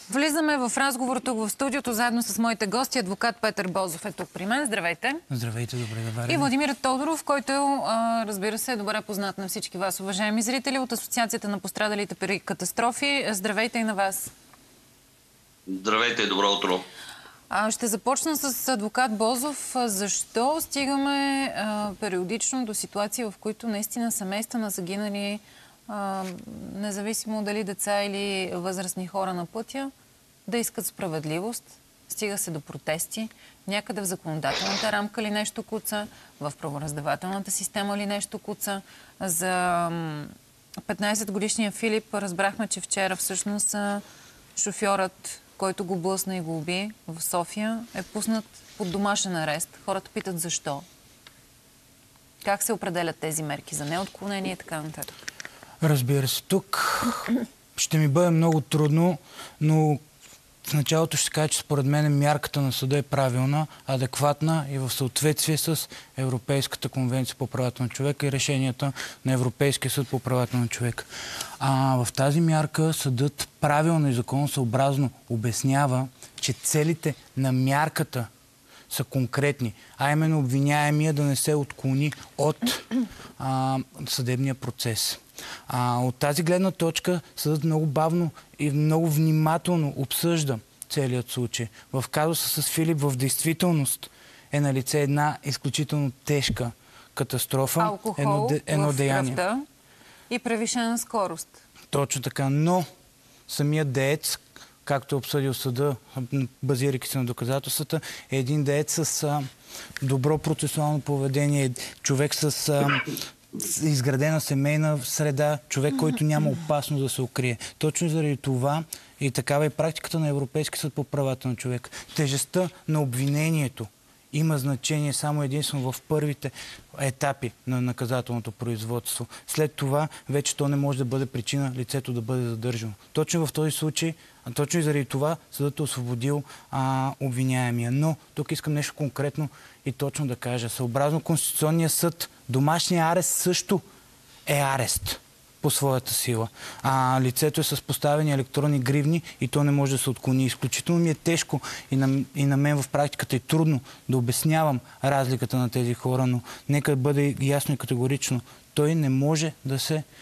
Влизаме в разговор тук в студиото, заедно с моите гости. Адвокат Петър Бозов е тук при мен. Здравейте. Здравейте, добре да варим. И Владимир Тодоров, който, разбира се, е добре познат на всички вас, уважаеми зрители, от Асоциацията на пострадалите при катастрофи. Здравейте и на вас. Здравейте и добро утро. Ще започна с адвокат Бозов. Защо стигаме периодично до ситуации, в които наистина семейства на загинали, независимо дали деца или възрастни хора на пътя, да искат справедливост? Стига се до протести. Някъде в законодателната рамка ли нещо куца? В правораздавателната система ли нещо куца? За 15-годишния Филип разбрахме, че вчера всъщност шофьорът, който го блъсна и го уби в София, е пуснат под домашен арест. Хората питат защо. Как се определят тези мерки за неотклонение и така нататък? Разбира се, тук ще ми бъде много трудно, но в началото ще кажа, че според мен мярката на съда е правилна, адекватна и в съответствие с Европейската конвенция по правата на човека и решенията на Европейския съд по правата на човека. В тази мярка съдът правилно и законосъобразно обяснява, че целите на мярката са конкретни, а именно обвиняемия да не се отклони от съдебния процес. От тази гледна точка съдът много бавно и много внимателно обсъжда целият случай. В казуса с Филип в действителност е налице една изключително тежка катастрофа. Алкохол в кръвта и превишена скорост. Точно така, но самият деец, както е обсъдил съда, базирайки се на доказателствата, е един деец с добро процесуално поведение, човек с изградена семейна среда, човек, който няма опасност да се укрие. Точно заради това и такава е практиката на Европейския съд по правата на човека. Тежестта на обвинението има значение само единствено в първите етапи на наказателното производство. След това вече то не може да бъде причина лицето да бъде задържано. Точно в този случай, точно и заради това съдът е освободил обвиняемия. Но тук искам нещо конкретно и точно да кажа. Съобразно Конституционния съд, домашния арест също е арест по своята сила. Лицето е с поставени електронни гривни и то не може да се отклони. Изключително ми е тежко и на мен в практиката е трудно да обяснявам разликата на тези хора, но нека бъде ясно и категорично. Той не може да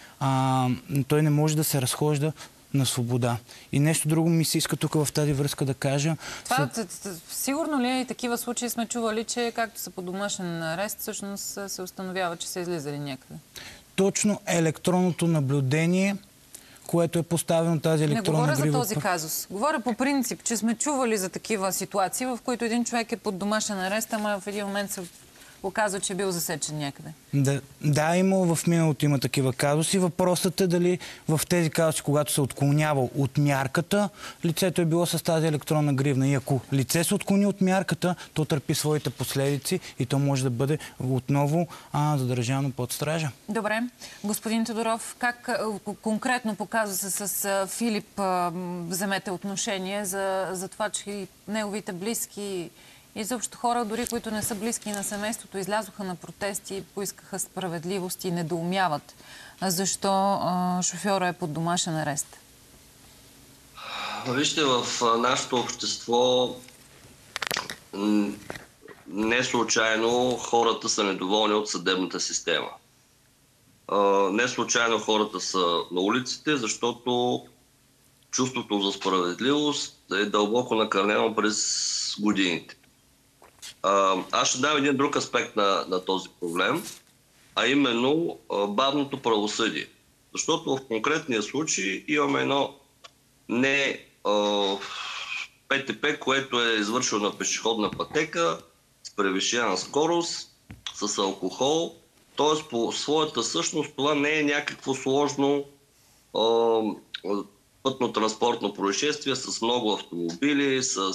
се разхожда на свобода. И нещо друго ми се иска тук в тази връзка да кажа. Сигурно ли и такива случаи сме чували, че както са по домашен арест, всъщност се установява, че са излизали някъде? Точно електронното наблюдение, което е поставено тази електронна грива. Не говоря за този казус. Говоря по принцип, че сме чували за такива ситуации, в които един човек е под домашен арест, ама в един момент се оказва, че е бил засечен някъде. Да, в миналото има такива казуси. Въпросът е дали в тези казуси, когато се отклонявал от мярката, лицето е било с тази електронна гривна. И ако лице се отклони от мярката, то търпи своите последици и то може да бъде отново задържано под стража. Добре. Господин Тодоров, как конкретно по казуса с Филип вземете отношение за това, че и неговите близки и заобщо хора, дори които не са близки на семейството, излязоха на протести, поискаха справедливост и недоумяват защо шофьора е под домашен арест? Вижте, в нашето общество не случайно хората са недоволни от съдебната система. Не случайно хората са на улиците, защото чувството за справедливост е дълбоко накърнено през годините. Аз ще дам един друг аспект на този проблем, а именно бавното правосъдие. Защото в конкретния случай имаме едно не ПТП, което е извършено на пешеходна пътека, с превишена скорост, с алкохол. Т.е. по своята същност това не е някакво сложно пътно-транспортно происшествие с много автомобили, с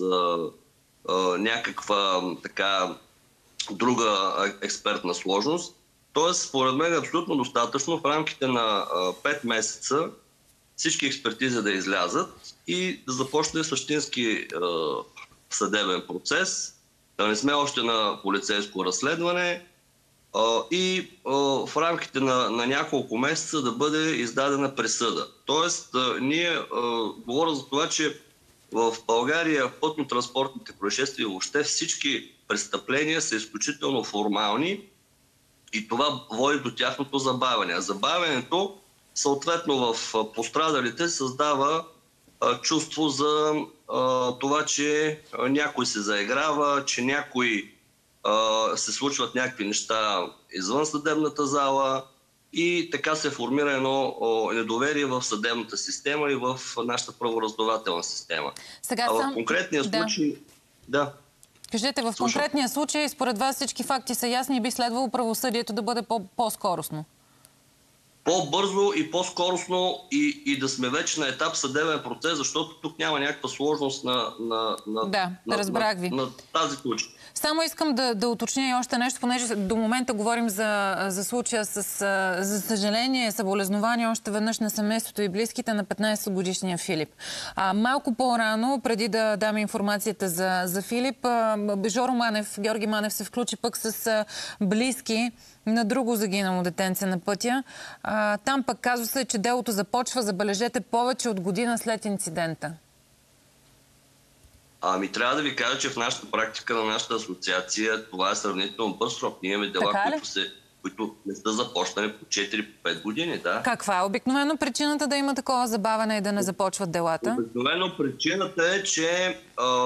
някаква така друга експертна сложност. Тоест, според мен е абсолютно достатъчно в рамките на 5 месеца всички експертизи да излязат и да започне същински съдебен процес, да не сме още на полицейско разследване в рамките на няколко месеца да бъде издадена присъда. Тоест, ние говорим за това, че в България пътно-транспортните происшествия, въобще всички престъпления са изключително формални и това води до тяхното забавяне. А забавянето, съответно в пострадалите, създава чувство за това, че някой се заиграва, че някой се случват някакви неща извън съдебната зала и така се формира едно недоверие в съдебната система и в нашата правораздавателна система. Сега в конкретния случай... Да. Кажете, в конкретния случай, според вас всички факти са ясни и би следвало правосъдието да бъде по-скоростно? По-бързо и по-скоростно и да сме вече на етап съдебен процес, защото тук няма някаква сложност на тази случай. Само искам да уточня и още нещо, понеже до момента говорим за случая за съжаление, съболезнование още веднъж на семейството и близките на 15-годишния Филип. Малко по-рано, преди да дам информацията за Филип, Георги Манев се включи пък с близки на друго загинало детенце на пътя. Там пък казва се, че делото започва, забележете, повече от година след инцидента. Трябва да ви кажа, че в нашата практика на нашата асоциация това е сравнително бърз срок. Ние имаме дела, които не са започнали по 4-5 години. Да. Каква е обикновено причината да има такова забавяне и да не започват делата? Обикновено причината е, че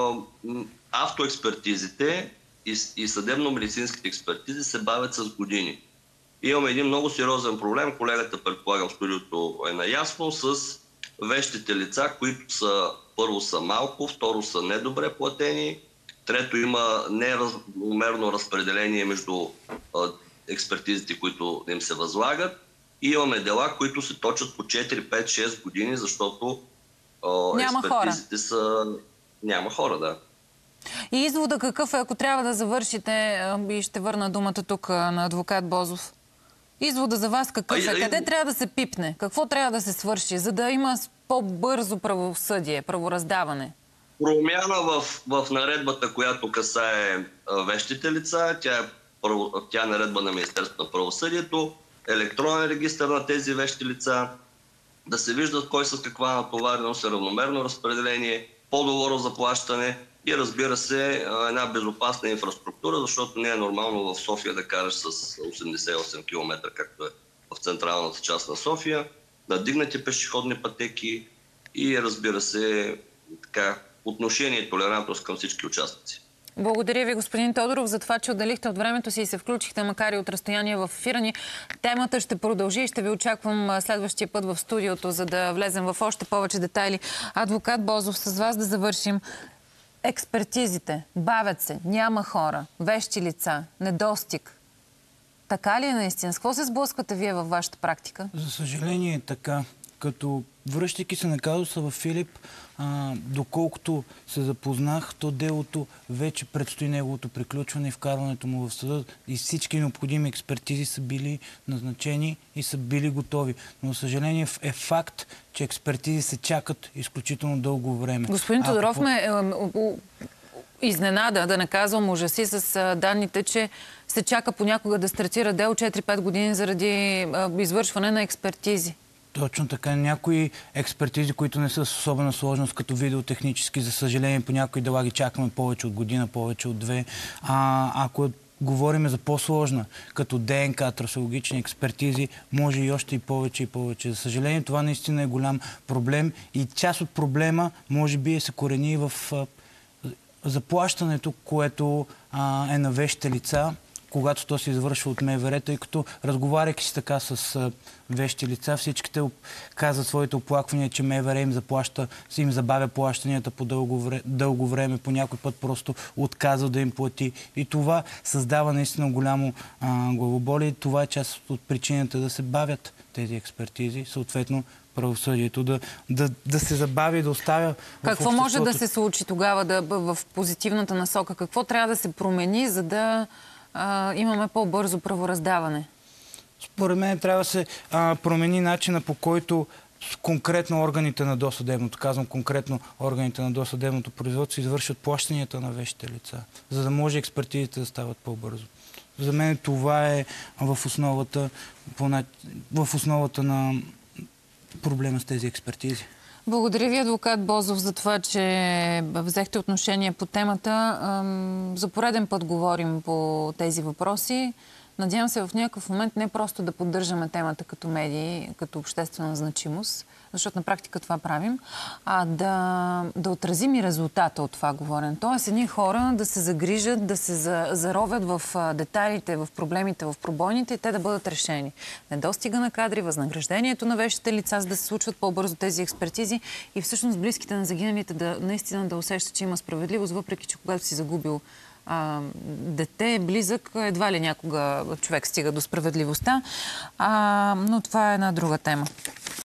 автоекспертизите и съдебно-медицинските експертизи се бавят с години. Имаме един много сериозен проблем, колегата, предполагам, в студиото е наясно, с вещите лица, които първо са малко, второ са недобре платени, трето има неравномерно разпределение между експертизите, които им се възлагат, и имаме дела, които се точат по 4, 5, 6 години, защото експертизите са... Няма хора, да. И извода какъв е, ако трябва да завършите, и ще върна думата тук на адвокат Бозов. Извода за вас какъв е? Къде трябва да се пипне? Какво трябва да се свърши, за да има по-бързо правосъдие, правораздаване? Промяна в наредбата, която касае вещите лица. Тя е наредба на Министерството на правосъдието. Електронен регистър на тези вещи лица. Да се виждат кой с каква натовареност, равномерно разпределение, по-добро заплащане и, разбира се, една безопасна инфраструктура, защото не е нормално в София да караш с 88 км, както е в централната част на София, надигнати пешеходни пътеки и, разбира се, отношение и толерантност към всички участници. Благодаря ви, господин Тодоров, за това, че отделихте от времето си и се включихте, макар и от разстояние, в ефира ни. Темата ще продължи и ще ви очаквам следващия път в студиото, за да влезем в още повече детайли. Адвокат Бозов, с вас да завършим. Експертизите бавят се, няма хора, вещи лица, недостиг. Така ли е наистина? С какво се сблъсквате вие във вашата практика? За съжаление е така. Като връщайки се на казуса в Филип, доколкото се запознах, то делото вече предстои неговото приключване и вкарването му в съда и всички необходими експертизи са били назначени и са били готови. Но, за съжаление, е факт, че експертизи се чакат изключително дълго време. Господин Тодоров ме изненада, да не казвам ужаси, с данните, че се чака понякога да стартира дело 4-5 години заради извършване на експертизи. Точно така. Някои експертизи, които не са с особена сложност, като видеотехнически, за съжаление, по някои дела ги чакаме повече от година, повече от 2. Ако говорим за по-сложна, като ДНК, трасологични експертизи, може и още и повече и повече. За съжаление, това наистина е голям проблем и част от проблема може би се корени в заплащането, което е на вещите лица, когато то се извършва от МВР, тъй като разговаряйки си така с вещи лица, всичките казват своите оплаквания, че МВР им забавя плащанията по дълго време, по някой път просто отказва да им плати. И това създава наистина голямо главоболие. Това е част от причината да се бавят тези експертизи, съответно правосъдието да се забави, да оставя в Какво може да се случи тогава в позитивната насока? Какво трябва да се промени, за да имаме по-бързо правораздаване? Според мен трябва да се промени начина, по който конкретно органите на досъдебното, казвам конкретно органите на досъдебното производство, извършват плащанията на вещите лица, за да може експертизите да стават по-бързо. За мен това е в основата на проблема с тези експертизи. Благодаря ви, адвокат Бозов, за това, че взехте отношение по темата. За пореден път говорим по тези въпроси. Надявам се в някакъв момент не просто да поддържаме темата като медии, като обществена значимост, защото на практика това правим, а да отразим и резултата от това говорене. Тоест едни хора да се загрижат, да се заровят в детайлите, в проблемите, в пробойните и те да бъдат решени. Недостига на кадри, възнаграждението на вещите лица, за да се случват по-бързо тези експертизи и всъщност близките на загиналите наистина да усещат, че има справедливост, въпреки че когато си загубил дете, близък, едва ли някога човек стига до справедливостта. Но това е една друга тема.